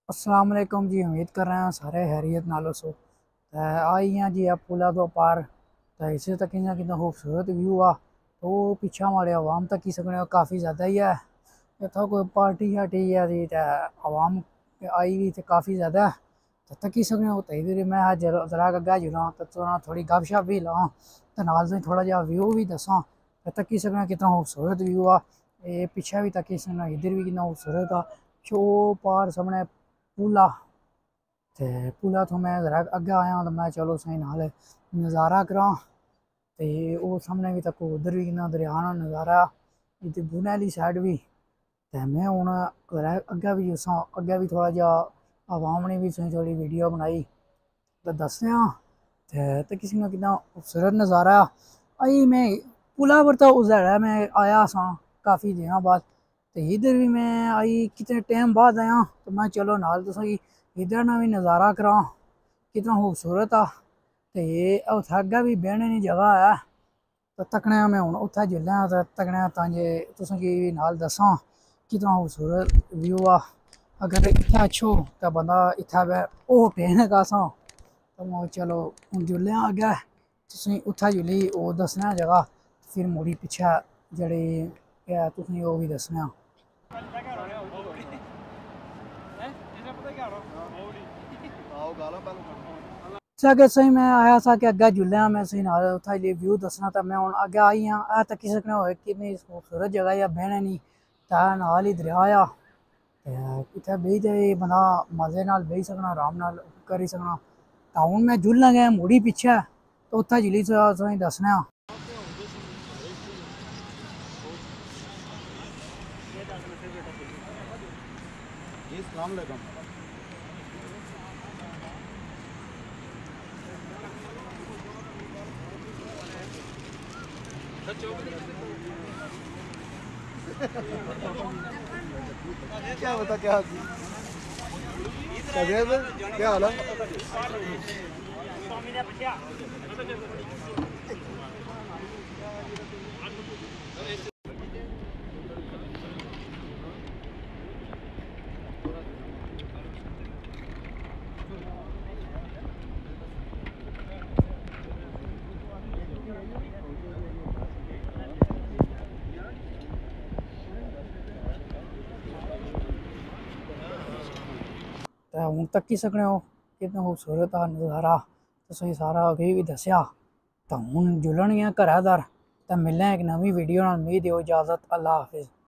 अस्सलाम वालेकुम जी। उम्मीद कर रहे हैं सारे हैरियत नालो सो आई हैं जी आप पुला तो पार तो इसे तक कितना खूबसूरत व्यू आ तो पिछा हमारे आवाम तक की सकने काफ़ी ज़्यादा ही है। इतना कोई पार्टी शार्टी है जी तो आवाम आई हुई तो काफ़ी ज़्यादा है तो तकी सकने हो तो इधर मैं जरा अग्गा जुड़ा तो थोड़ी गप शप भी लां तो नाल से थोड़ा जहा व्यू भी दसा तो तकी सकना कितना खूबसूरत व्यू आ। ये पिछा भी तकी सकना इधर भी कितना खूबसूरत आ। शो पार सामने पुला ते पुला तो मैं जरा अग्गे आया तो मैं चलो सही नाल नज़ारा करा ते वो सामने भी तक उधर भी कितना दरिया ना नज़ारा इधर बुने आह्ली साइड भी ते मैं हूँ जरा अग्गे भी जुस्सां अग्गे भी थोड़ा जा आवाम ने भी थोड़ी वीडियो बनाई तो दस्सेआ ते किसी ने कितना खूबसूरत नज़ारा आई। मैं पुला पर तो उस जगह मैं आया सा काफ़ी दिनों बाद तो इधर भी मैं आई कितने टाइम बाद आया तो मैं चलो नाल तुसें इधर ना भी नज़ारा करा कितना खूबसूरत आ। ते उत्थै अग्गें भी बेहने दी जगह है तो तकने मैं हूँ उत्थै जुल्ले तो तकने तांजे तुसेंगी नाल दस्सां कितना खूबसूरत व्यू आ। अगर इत्थै अच्छो तो बंदा इत्थै बे ओह् पेने कासां तो मैं चलो हून जुल्ले अग्गें तुसेंगी उत्थै जुल्ली ओह् दस्सना जगह फिर मुड़ी पिच्छै जेह्ड़ी है तुसेंगी ओह् बी दस्सना। अगर सही मैं आया सा कि अग्गे जुल्ले मैं सही नाल उत्थै व्यू दस्सना तो मैं हूँ अग्गे आई हाँ ऐ तक्की सकने हो किन्नी खूबसूरत जगह ऐ बहने नी ते नाल ही दरिया आ ते इत्थै बेही ते बंदा मजे नाल बेही सकना आराम नाल करी सकना। तो हून मैं जुल्ला गया मुड़ी पिच्छै तो उत्थै जुल्ली तुसेंगी दस्सना। क्या बता क्या क्या हाल है। तो हूँ तक्की सकने हो कितना खूबसूरत आ नज़ारा तुसेंगी सारा अगे भी दस्सेआ। तो हूँ जुल्लन गया घरै दर तो मिलने इक नमीं वीडियो नाल मिगी देओ इजाज़त। अल्लाह हाफिज़।